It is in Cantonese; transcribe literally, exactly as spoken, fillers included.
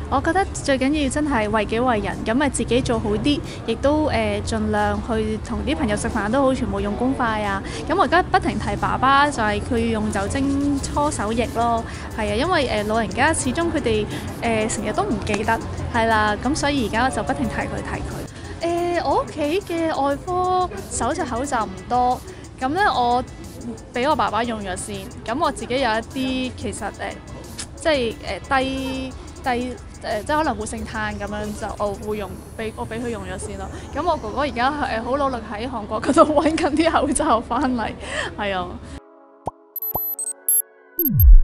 我覺得最緊要真係為己為人，咁咪自己做好啲，亦都誒、呃、盡量去同啲朋友食飯都好，全部用公筷啊。咁我而家不停提爸爸，就係、是、佢用酒精搓手液咯。係啊，因為誒、呃、老人家始終佢哋誒成日都唔記得，係啦，咁所以而家就不停提佢提佢。誒、呃，我屋企嘅外科手術口罩唔多，咁咧我俾我爸爸用咗先，咁我自己有一啲其實誒、呃、即係誒、呃、低低誒、呃、即係可能活性炭咁樣，就我會用俾我俾佢用咗先咯。咁我哥哥而家誒好努力喺韓國嗰度揾緊啲口罩翻嚟，係啊。